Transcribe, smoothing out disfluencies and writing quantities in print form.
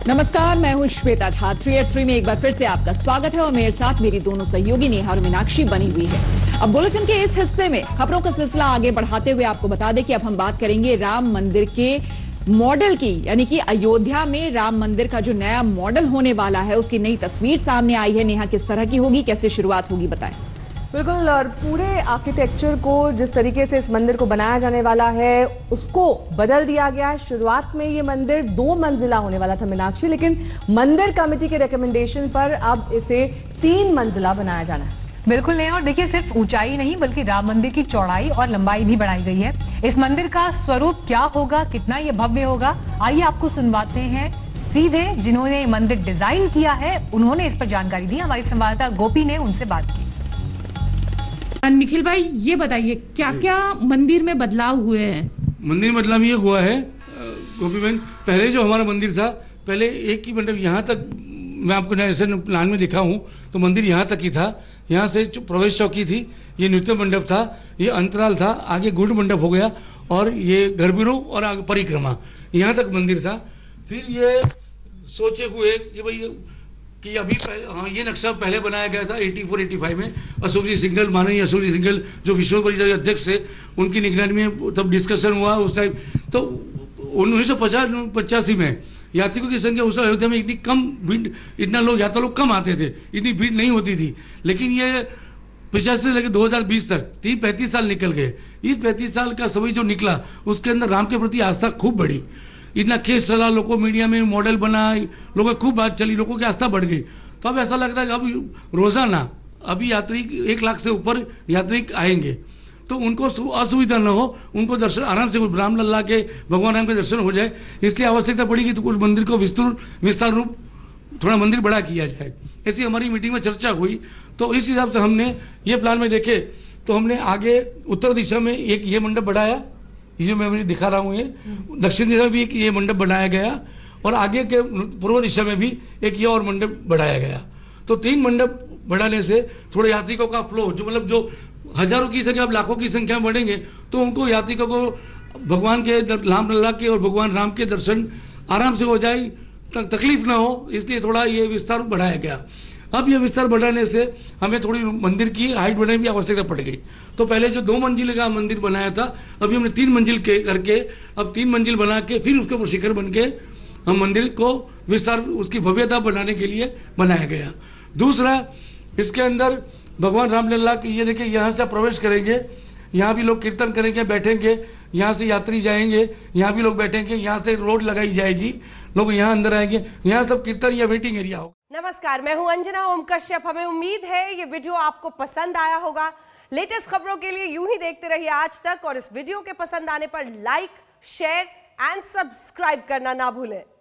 नमस्कार, मैं हूं श्वेता झा। 3 में एक बार फिर से आपका स्वागत है और मेरे साथ मेरी दोनों सहयोगी नेहा और मीनाक्षी बनी हुई है। अब बुलेटिन के इस हिस्से में खबरों का सिलसिला आगे बढ़ाते हुए आपको बता दें कि अब हम बात करेंगे राम मंदिर के मॉडल की, यानी कि अयोध्या में राम मंदिर का जो नया मॉडल होने वाला है उसकी नई तस्वीर सामने आई है। नेहा, किस तरह की होगी, कैसे शुरुआत होगी, बताएं। बिल्कुल, और पूरे आर्किटेक्चर को जिस तरीके से इस मंदिर को बनाया जाने वाला है उसको बदल दिया गया है। शुरुआत में ये मंदिर 2 मंजिला होने वाला था मीनाक्षी, लेकिन मंदिर कमेटी के रिकमेंडेशन पर अब इसे 3 मंजिला बनाया जाना है। बिल्कुल नहीं, और देखिए सिर्फ ऊंचाई नहीं बल्कि राम मंदिर की चौड़ाई और लंबाई भी बढ़ाई गई है। इस मंदिर का स्वरूप क्या होगा, कितना ये भव्य होगा, आइए आपको सुनवाते हैं सीधे जिन्होंने ये मंदिर डिजाइन किया है, उन्होंने इस पर जानकारी दी। हमारी संवाददाता गोपी ने उनसे बात की। निखिल भाई, ये बताइए क्या क्या मंदिर में बदलाव हुए हैं? मंदिर में बदलाव ये हुआ है गोपी बहन, पहले जो हमारा मंदिर था, पहले एक ही मंडप यहाँ तक, मैं आपको ऐसे प्लान में दिखा हूँ तो मंदिर यहाँ तक ही था। यहाँ से प्रवेश चौकी थी, ये नृत्य मंडप था, ये अंतराल था, आगे गुड़ मंडप हो गया और ये गर्भगृह और आगे परिक्रमा, यहाँ तक मंदिर था। फिर ये सोचे हुए कि भाई कि अभी हाँ, ये नक्शा पहले बनाया गया था 84-85 में। अशोक जी सिंघल, माननीय अशोक जी सिंघल जो विश्व परिषद के अध्यक्ष थे, उनकी निगरानी में तब डिस्कशन हुआ उस टाइम। तो 1985 में यात्रिकों की संख्या उस अयोध्या में इतनी कम भीड़, इतना लोग यात्रा लोग कम आते थे, इतनी भीड़ नहीं होती थी। लेकिन ये 85 से लेकर 2020 तक 30-35 साल निकल गए। इस 35 साल का समय जो निकला उसके अंदर राम के प्रति आस्था खूब बढ़ी, इतना केस चला, लोगों मीडिया में मॉडल बना, लोगों की खूब बात चली, लोगों की आस्था बढ़ गई। तो अब ऐसा लग रहा है कि अब रोजाना अभी यात्री 1 लाख से ऊपर यात्री आएंगे, तो उनको असुविधा न हो, उनको दर्शन आराम से राम लल्ला के, भगवान राम के दर्शन हो जाए। इसलिए आवश्यकता पड़ी कि तो कुछ मंदिर को विस्तार रूप थोड़ा मंदिर बड़ा किया जाए। ऐसी हमारी मीटिंग में चर्चा हुई, तो इस हिसाब से हमने ये प्लान में देखे तो हमने आगे उत्तर दिशा में एक ये मंडप बढ़ाया, ये जो मैं दिखा रहा हूँ, ये दक्षिण दिशा में भी एक ये मंडप बनाया गया और आगे के पूर्व दिशा में भी एक ये और मंडप बढ़ाया गया। तो 3 मंडप बढ़ाने से थोड़े यात्रिकों का फ्लो, जो मतलब जो हजारों की संख्या, अब लाखों की संख्या में बढ़ेंगे, तो उनको यात्रिकों को भगवान के राम लल्ला के और भगवान राम के दर्शन आराम से हो जाए, तकलीफ ना हो, इसलिए थोड़ा ये विस्तार बढ़ाया गया। अब ये विस्तार बढ़ाने से हमें थोड़ी मंदिर की हाइट बढ़ाने की आवश्यकता पड़ गई। तो पहले जो 2 मंजिल का मंदिर बनाया था, अभी हमने 3 मंजिल के करके, अब 3 मंजिल बना के फिर उसके ऊपर शिखर बन के हम मंदिर को विस्तार, उसकी भव्यता बनाने के लिए बनाया गया। दूसरा, इसके अंदर भगवान रामलला की, ये देखिए यहाँ से प्रवेश करेंगे, यहाँ भी लोग कीर्तन करेंगे, बैठेंगे, यहाँ से यात्री जाएंगे, यहाँ भी लोग बैठेंगे, यहाँ से रोड लगाई जाएगी, लोग यहाँ अंदर आएंगे, यहाँ सब कीर्तन या वेटिंग एरिया होगा। नमस्कार, मैं हूं अंजना ओम कश्यप। हमें उम्मीद है ये वीडियो आपको पसंद आया होगा। लेटेस्ट खबरों के लिए यूं ही देखते रहिए आज तक, और इस वीडियो के पसंद आने पर लाइक, शेयर एंड सब्सक्राइब करना ना भूलें।